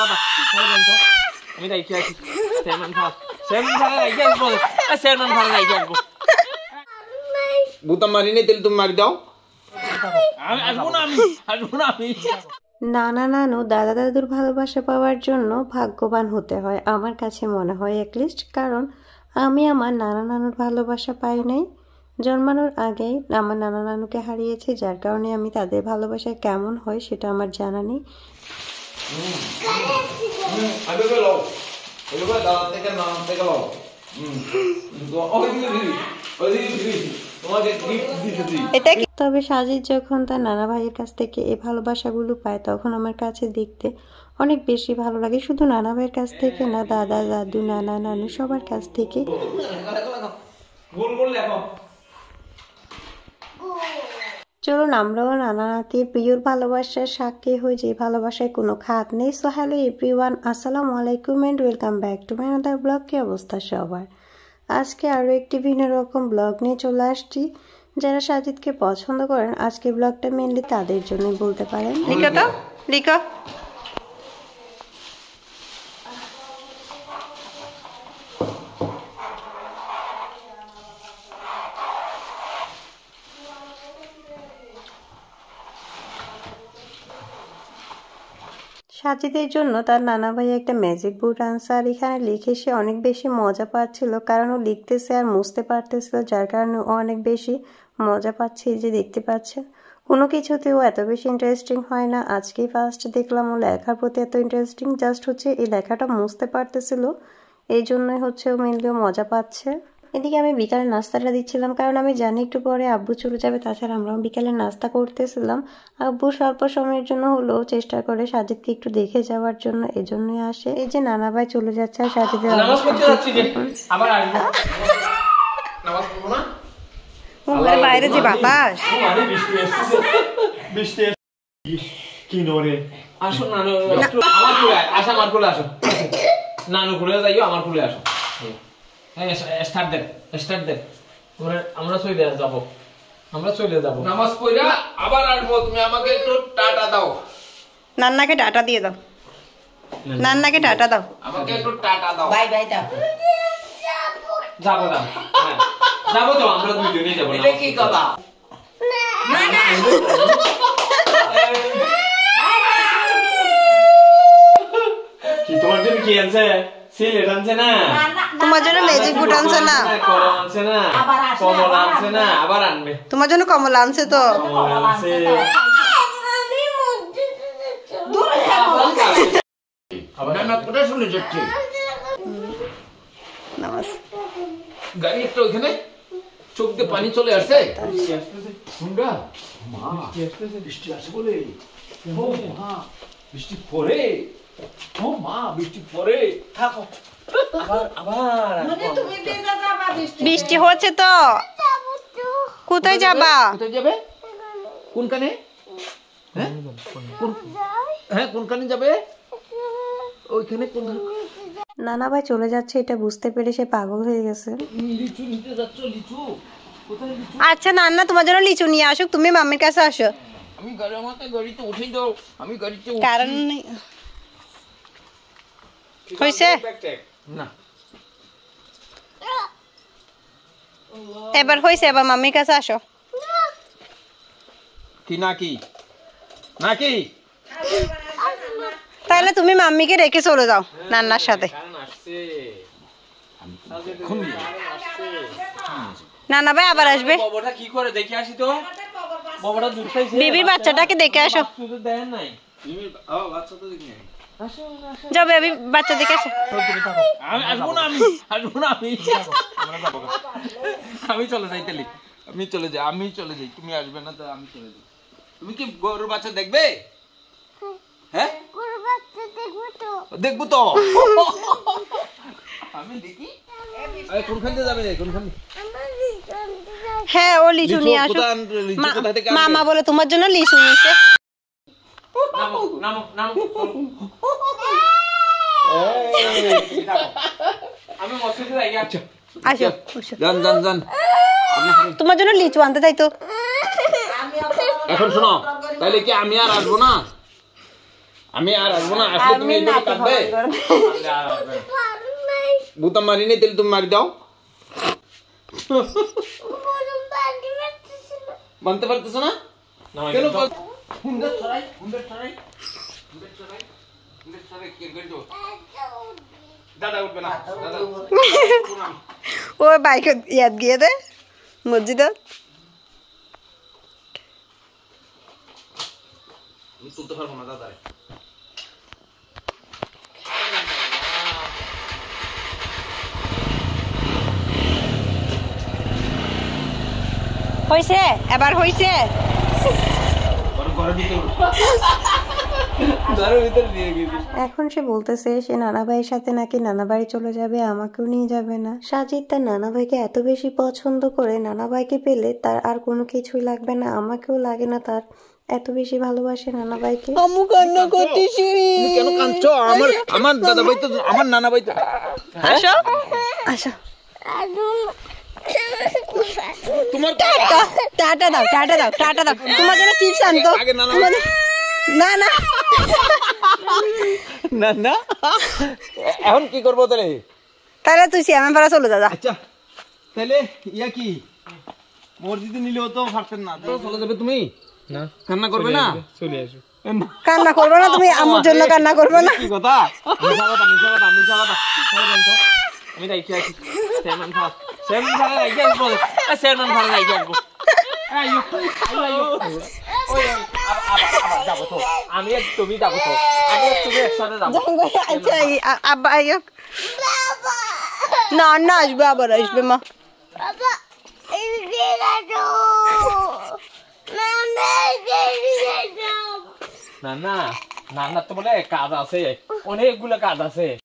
বাবা আমি রাইখে আসি চেয়ারম্যান ভাড়া রাইখে আসবো চেয়ারম্যান ভাড়া রাইখে আসবো বুতা মারি নেই তাহলে তুমি মারি দাও আসবো না আমি নানা নানু দাদা দাদুর ভালোবাসা পাওয়ার জন্য ভাগ্যবান হতে হয় আমার কাছে মনে হয় অ্যাটলিস্ট, কারণ আমি আমার নানা নানুর ভালোবাসা পাই নাই। জন্মানোর আগেই আমার নানা নানুকে হারিয়েছি, যার কারণে আমি তাদের ভালোবাসায় কেমন হয় সেটা আমার জানা নেই। তবে সাজিদ যখন তার নানা ভাইয়ের কাছ থেকে এই ভালোবাসাগুলো পায় তখন আমার কাছে দেখতে অনেক বেশি ভালো লাগে। শুধু নানা ভাইয়ের কাছ থেকে না, দাদা দাদু নানা নানু সবার কাছ থেকে। চলুন আমরাও নানা নাতির প্রিয়র ভালোবাসার সাক্ষী হই, যে ভালোবাসায় কোনো খাত নেই। সো হ্যালো এভরিওয়ান, আসসালামু আলাইকুম and welcome back to my another blog. কি অবস্থা সবার? আজকে আরও একটি ভিন্ন রকম ব্লগ নিয়ে চলে আসছি। যারা সাজিদকে পছন্দ করেন আজকে ব্লগটা মেনলি তাদের জন্যই বলতে পারেন। লিখো তো, লিখো। সাজিদের জন্য তার নানা ভাই একটা ম্যাজিক বুট আনছে, আর এখানে লিখে সে অনেক বেশি মজা পাচ্ছিল, কারণ ও লিখতেছে আর মুছতে পারতেছিল, যার কারণে ও অনেক বেশি মজা পাচ্ছে। এই যে দেখতে পাচ্ছে, কোনো কিছুতেও এত বেশি ইন্টারেস্টিং হয় না। আজকেই ফার্স্ট দেখলাম ও লেখার প্রতি এত ইন্টারেস্টিং, জাস্ট হচ্ছে এই লেখাটা মুছতে পারতেছিল, এই জন্যই হচ্ছে ও মেনলি মজা পাচ্ছে। এদিকে আমি বিকালে নাস্তাটা দিচ্ছিলাম, কারণ আমি জানি একটু পরে আব্বু চলে যাবে, তাছাড়া আমরাও বিকালে নাস্তা করতেছিলাম। আব্বু স্বল্প সময়ের জন্য হলেও চেষ্টা করে সাজিদকে একটু দেখে যাওয়ার জন্য, এজন্যই আসে। এই যে নানা ভাই চলে যাচ্ছে আর সাজিদের বাইরে যে বাতাস, নানু কুলে যাইও, আমার কুলে আসো। স্টার্ট দেন আমরা চলে যাবো, নামাজ পড়া আবার আসবো। তুমি আমাকে একটু টাটা দাও, নান্নাকে টাটা দিয়ে দাও, নান্নাকে টাটা দাও, আমাকে একটু টাটা দাও, বাই বাই দাও। যাবো তো আমরা দুইজনে যাবো। এটা কি কথা? না না কি তোমার জন্য কি আনছে? সিলেট আনছে না, তোমার জন্য ম্যাজিক বুট আনছে না, কলম আনছে না, কমলা আনছে না, আবার আনবে। তোমার জন্য কমলা আনছে তো। গাড়ি একটা ওইখানে চোখ দিয়ে পানি চলে আসছে। বৃষ্টি আসে বলে বৃষ্টি পরে, ও মা বৃষ্টি পরে থাকো। বৃষ্টি হচ্ছে তো, কোথায় যাবা? কোথায় যাবে? কোনখানে? হ্যাঁ কোনখানে যাবে? ওইখানে কোন? নানা ভাই চলে যাচ্ছে এটা বুঝতে পেরে সে পাগল হয়ে গেছে। লিচু নিতে যাচ্ছ? লিচু কোথায়? লিচু? আচ্ছা নান্না তোমার জন্য লিচু নিয়ে আসুক, তুমি মাম্মির কাছে আসো। আমি গাড়িতে উঠে দাও, আমি গাড়িতে কারণ নেই হইছে না, এবার হইছে, এবার মাম্মির কাছে আসো। কি নাকি নাকি? তাহলে তুমি মাম্মিকে রেখে চলে যাও নান্নার সাথে। নানা ভাই আবার আসবে। বাবাটা কি করে দেখে আসি তো, বাবাটা দুধ খাইছে। বিবির বাচ্চাটাকে দেখে আসো। শুধু দেন নাই বিবির বাচ্চা তো দেখি নাই। আসো যাও বেবি বাচ্চা দেখে আসো। আমি আসবো না, আমি চলে যাই তাহলে, আমি চলে যাই, তুমি আসবে না তো আমি চলে যাই। তুমি কি গরুর বাচ্চা দেখবে? হ্যাঁ গরুর বাচ্চা দেখবো তো আমি দেখি। কোনখানে যাবে? কোনখানে? হ্যাঁ ও লিচু নিয়ে আসো। মামা বলে তোমার জন্য লিচু নিয়েছে। আমি মসজিদে যাই। আচ্ছা আসো যান। তোমার জন্য লিচু আনতে চাই তো। এখন শোনো, তাহলে কি আমি আর আসবো না? আমি আর আসবো না, আসলে তুমি এইভাবে কাঁদবে। বুতা মারি নেই, তাহলে তুমি মারি দাও। বানতে পারতেছো না? কেন? হুন্ডা ছড়াই, হুন্ডা ছড়াই, হুন্ডা ছড়াই, হুন্ডা ছড়াই, কে গেছো? দাদা উঠবে না, দাদা উঠবে না। ওই বাইক ইয়াদ গিয়ে দে মসজিদত। আমি তুলতে পারবো না দাদা। হইছে, এবার হইছে। এখন সে বলতেছে সে নানা ভাইয়ের সাথে নাকি নানা বাড়ি চলে যাবে, আমাকেও নিয়ে যাবে না। সাজিদ তার নানা ভাইকে এত বেশি পছন্দ করে, নানা ভাইকে পেলে তার আর কোনো কিছুই লাগবে না, আমাকেও লাগে না, তার এত বেশি ভালোবাসে নানা ভাইকে। আমু কান্না করতেছি। তুমি কেন কাঁদছো? আমার দাদা ভাই তো, আমার নানা ভাই তো। আসো আসো, তোমার টাটা দাও, টাটা দাও, টাটা দাও। তোমার জন্য চিপস আনতো। না না না না, এখন কি করবো তাহলে? তাহলে তুই আমার পাড়া চলে যা। আচ্ছা তাহলে ইয়া কি মসজিদে নিলেও তো পারতেন না, চলে যাবে তুমি? না কান্না করবে না? চলে আসো। কান্না করবে না তুমি? আমার জন্য কান্না করবে না? কি কথা? মিছা কথা, মিছা কথা, মিছা কথা। আমি রাইখে আছি। সেমন ভাত, সেমন ভাত রাইখে আসবো। সেমন ভাত রাইখে আসবো। আইয়ো আইয়ো, ওই আবার যাবো তো। আমি আর তুমি যাবো তো। আমি আর তুমি একসাথে যাবো। আচ্ছা আব্বা আইয়ো। না না, আসবে, আবার আসবে মা। বাবা এই গেলো না না না না, তো বলে কাজ আছে, অনেকগুলো কাজ আছে।